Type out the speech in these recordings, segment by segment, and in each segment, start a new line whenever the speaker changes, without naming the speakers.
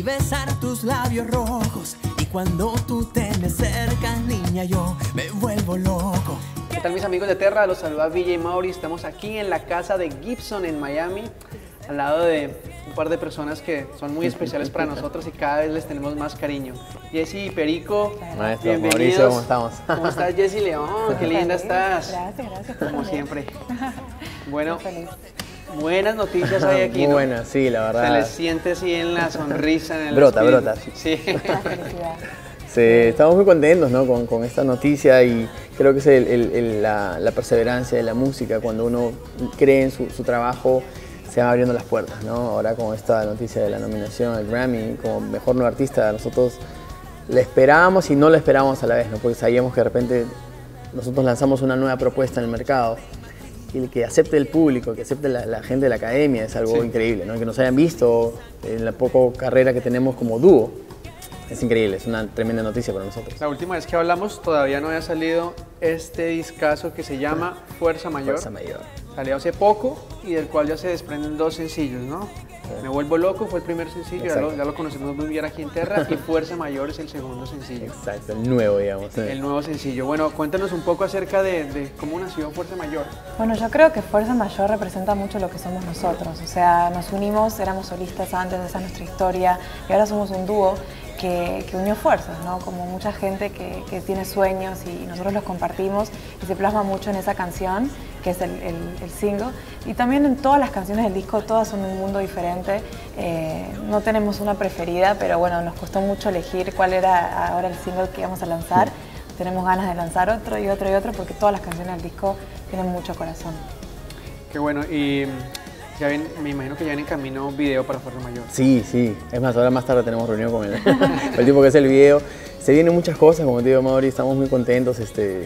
besar tus labios rojos. Y cuando tú te me acercas, niña, yo me vuelvo loco.
¿Qué tal mis amigos de Terra? Los saluda VJ Mauri. Estamos aquí en la casa de Gibson en Miami, al lado de un par de personas que son muy especiales para nosotros y cada vez les tenemos más cariño. Jessy y Perico,
Maestro,
bienvenidos.
Mauricio, ¿cómo estamos?
¿Cómo estás, Jessy León? Qué linda estás.
Gracias.
Como siempre. Bueno, buenas noticias hay aquí,
Muy
¿no?
buenas, sí, la verdad.
Se les siente así en la sonrisa, en el
Brota.
Sí.
La felicidad.
Sí, estamos muy contentos, ¿no? con esta noticia y creo que es la perseverancia de la música. Cuando uno cree en su trabajo, se van abriendo las puertas, ¿no? Ahora con esta noticia de la nominación al Grammy como Mejor Nuevo Artista, nosotros la esperábamos y no la esperábamos a la vez, ¿no? Porque sabíamos que de repente nosotros lanzamos una nueva propuesta en el mercado y el que acepte el público, que acepte la gente de la academia es algo increíble, ¿no? Que nos hayan visto en la poca carrera que tenemos como dúo. Es increíble, es una tremenda noticia para nosotros.
La última vez que hablamos todavía no había salido este discazo que se llama Fuerza Mayor.
Fuerza Mayor.
Salió hace poco y del cual ya se desprenden dos sencillos, ¿no? Me Vuelvo Loco fue el primer sencillo, ya lo conocemos muy bien aquí en Terra, y Fuerza Mayor es el segundo sencillo.
Exacto, el nuevo, digamos.
El nuevo sencillo. Bueno, cuéntanos un poco acerca de cómo nació Fuerza Mayor.
Bueno, yo creo que Fuerza Mayor representa mucho lo que somos nosotros. O sea, nos unimos, éramos solistas antes, esa es nuestra historia, y ahora somos un dúo que unió fuerzas, ¿no? Como mucha gente que tiene sueños y nosotros los compartimos y se plasma mucho en esa canción, que es el single. Y también en todas las canciones del disco, todas son un mundo diferente. No tenemos una preferida, pero bueno, nos costó mucho elegir cuál era ahora el single que íbamos a lanzar. Tenemos ganas de lanzar otro y otro y otro porque todas las canciones del disco tienen mucho corazón.
Qué bueno, y ya ven, me imagino que ya en camino video para Fuerza Mayor.
Sí. Es más, ahora más tarde tenemos reunión con el tipo que hace el video. Se vienen muchas cosas, como te digo, Mauri, estamos muy contentos.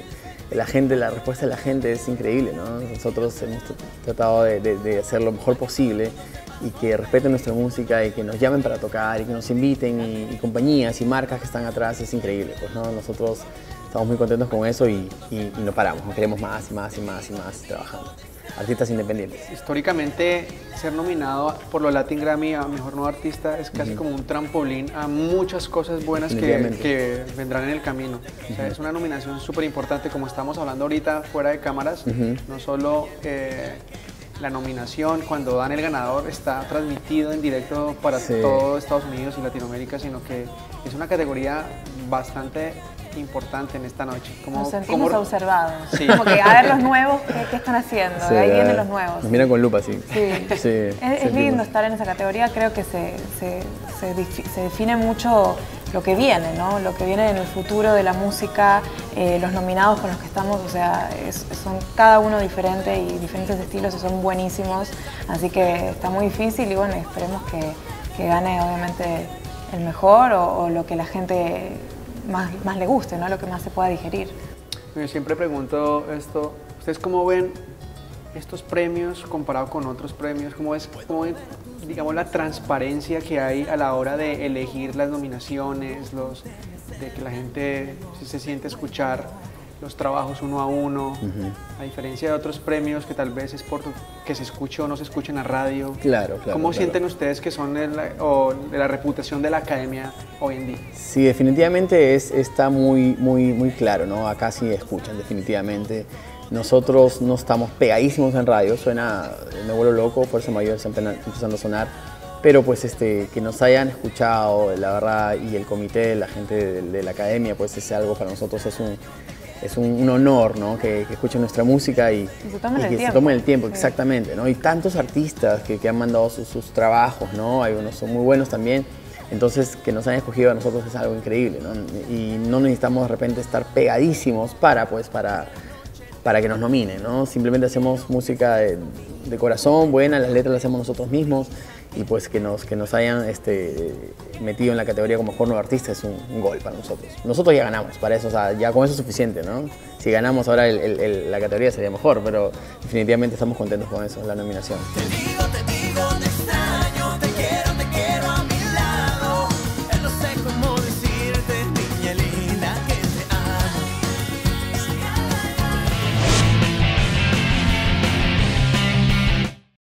La respuesta de la gente es increíble, ¿no? Nosotros hemos tratado de hacer lo mejor posible y que respeten nuestra música y que nos llamen para tocar y que nos inviten y compañías y marcas que están atrás, es increíble, pues, ¿no? Nosotros estamos muy contentos con eso y no paramos, nos queremos más trabajando. Artistas independientes.
Históricamente, ser nominado por los Latin Grammy a Mejor Nuevo Artista es casi como un trampolín a muchas cosas buenas que vendrán en el camino. O sea, es una nominación súper importante, como estamos hablando ahorita fuera de cámaras, no solo la nominación, cuando dan el ganador, está transmitido en directo para todo Estados Unidos y Latinoamérica, sino que es una categoría bastante importante en esta noche.
Nos sentimos observados.
Sí.
Como que a ver los nuevos, ¿qué están haciendo?
Sí,
ahí vienen los nuevos.
Nos miran con lupa, sí.
Es lindo estar en esa categoría, creo que se define mucho lo que viene, ¿no? Lo que viene en el futuro de la música, los nominados con los que estamos, o sea, son cada uno diferente y diferentes estilos y son buenísimos, así que está muy difícil y bueno, esperemos que gane obviamente el mejor o lo que la gente más le guste, ¿no? Lo que más se pueda digerir.
Yo siempre pregunto esto, ¿ustedes cómo ven estos premios comparado con otros premios? ¿Cómo ven, digamos, la transparencia que hay a la hora de elegir las nominaciones, de que la gente se siente a escuchar los trabajos uno a uno, a diferencia de otros premios que tal vez es por que se escuche o no se escuche en la radio?
Claro.
¿Cómo sienten ustedes que son de la reputación de la academia hoy en día?
Sí, definitivamente está muy claro, ¿no? Acá sí escuchan, definitivamente. Nosotros no estamos pegadísimos en radio, suena Me Vuelvo Loco, Fuerza Mayor está empezando a sonar, pero pues que nos hayan escuchado, la verdad, y el comité, la gente de la academia, pues es algo para nosotros, es un honor, ¿no? Que escuchen nuestra música y que se tomen el tiempo, exactamente, ¿no? Y tantos artistas que han mandado sus trabajos, ¿no? Hay unos son muy buenos también, entonces que nos hayan escogido a nosotros es algo increíble, ¿no? Y no necesitamos de repente estar pegadísimos para que nos nominen, ¿no? Simplemente hacemos música de corazón, buena, las letras las hacemos nosotros mismos y pues que nos hayan metido en la categoría como Mejor Nuevo Artista es un gol para nosotros. Nosotros ya ganamos, para eso, o sea, ya con eso es suficiente, ¿no? Si ganamos ahora la categoría sería mejor, pero definitivamente estamos contentos con eso, la nominación.